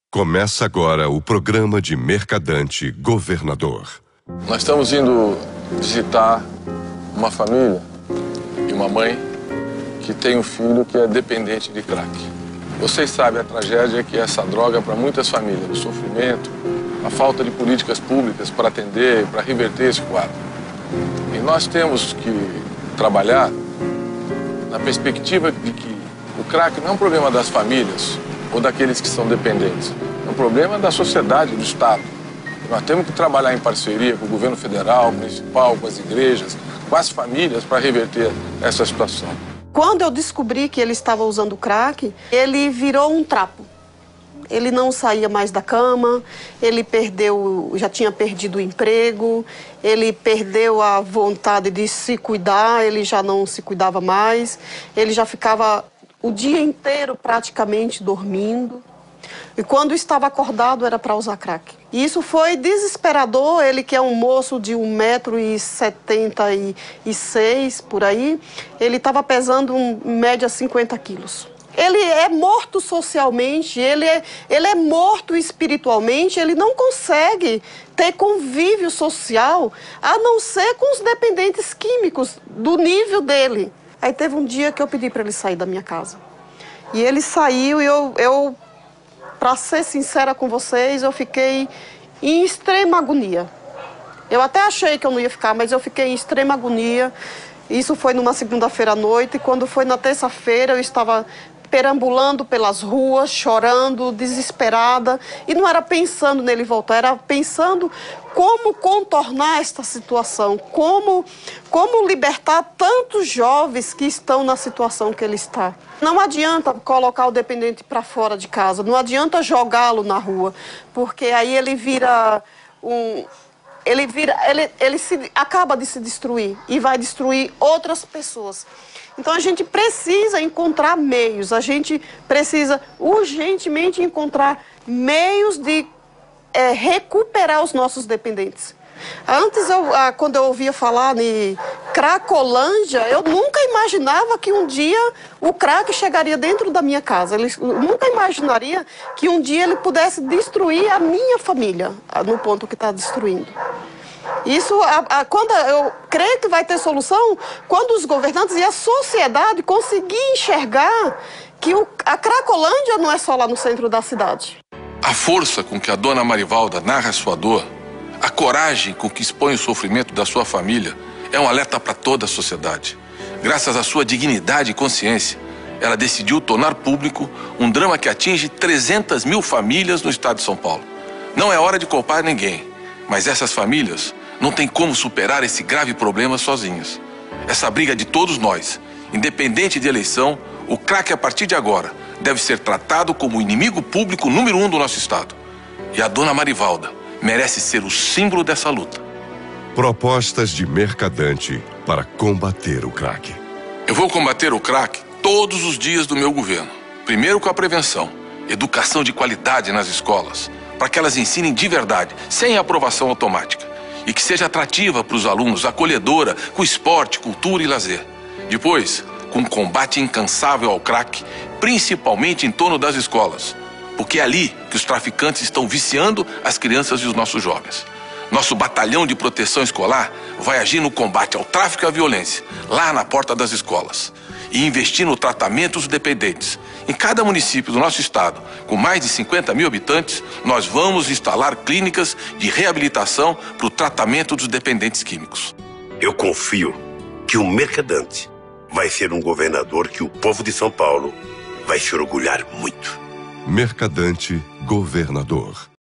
Começa agora o programa de Mercadante Governador. Nós estamos indo visitar uma família e uma mãe que tem um filho que é dependente de crack. Vocês sabem a tragédia que é essa droga para muitas famílias, o sofrimento, a falta de políticas públicas para atender, para reverter esse quadro. E nós temos que trabalhar na perspectiva de que o crack não é um problema das famílias ou daqueles que são dependentes. É um problema da sociedade, do Estado. Nós temos que trabalhar em parceria com o governo federal, municipal, com as igrejas, com as famílias para reverter essa situação. Quando eu descobri que ele estava usando crack, ele virou um trapo. Ele não saía mais da cama, ele já tinha perdido o emprego, ele perdeu a vontade de se cuidar, ele já não se cuidava mais, ele já ficava o dia inteiro praticamente dormindo. E quando estava acordado era para usar crack. E isso foi desesperador. Ele, que é um moço de 1,76 m por aí, ele estava pesando em média 50 quilos. Ele é morto socialmente, ele é morto espiritualmente, ele não consegue ter convívio social a não ser com os dependentes químicos do nível dele. Aí teve um dia que eu pedi para ele sair da minha casa. E ele saiu e eu para ser sincera com vocês, eu fiquei em extrema agonia. Eu até achei que eu não ia ficar, mas eu fiquei em extrema agonia. Isso foi numa segunda-feira à noite, e quando foi na terça-feira eu estava perambulando pelas ruas, chorando, desesperada. E não era pensando nele voltar, era pensando como contornar esta situação, como libertar tantos jovens que estão na situação que ele está. Não adianta colocar o dependente para fora de casa, não adianta jogá-lo na rua, porque aí ele vira acaba de se destruir e vai destruir outras pessoas. Então a gente precisa encontrar meios, a gente precisa urgentemente encontrar meios de recuperar os nossos dependentes. Antes, quando eu ouvia falar em Cracolândia, eu nunca imaginava que um dia o crack chegaria dentro da minha casa. Eu nunca imaginaria que um dia ele pudesse destruir a minha família, no ponto que está destruindo. Isso, quando eu creio que vai ter solução, quando os governantes e a sociedade conseguir enxergar que a Cracolândia não é só lá no centro da cidade. A força com que a dona Marivalda narra sua dor, a coragem com que expõe o sofrimento da sua família, é um alerta para toda a sociedade. Graças à sua dignidade e consciência, ela decidiu tornar público um drama que atinge 300 mil famílias no estado de São Paulo. Não é hora de culpar ninguém, mas essas famílias não têm como superar esse grave problema sozinhas. Essa briga é de todos nós. Independente de eleição, o crack, a partir de agora, deve ser tratado como o inimigo público número 1 do nosso estado. E a dona Marivalda merece ser o símbolo dessa luta. Propostas de Mercadante para combater o crack. Eu vou combater o crack todos os dias do meu governo. Primeiro com a prevenção, educação de qualidade nas escolas, para que elas ensinem de verdade, sem aprovação automática. E que seja atrativa para os alunos, acolhedora, com esporte, cultura e lazer. Depois, com combate incansável ao crack, principalmente em torno das escolas, porque é ali que os traficantes estão viciando as crianças e os nossos jovens. Nosso batalhão de proteção escolar vai agir no combate ao tráfico e à violência, lá na porta das escolas, e investir no tratamento dos dependentes. Em cada município do nosso estado, com mais de 50 mil habitantes, nós vamos instalar clínicas de reabilitação para o tratamento dos dependentes químicos. Eu confio que o Mercadante vai ser um governador que o povo de São Paulo vai se orgulhar muito. Mercadante Governador.